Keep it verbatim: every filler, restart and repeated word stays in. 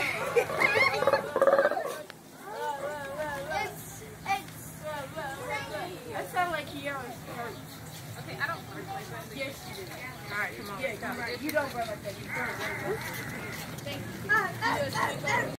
That sounds like Kiara's hurt. Okay, I don't work like that. Yes, you do. All right, come on. Yeah, you're right. You don't run like that. You don't run like that. Thank you.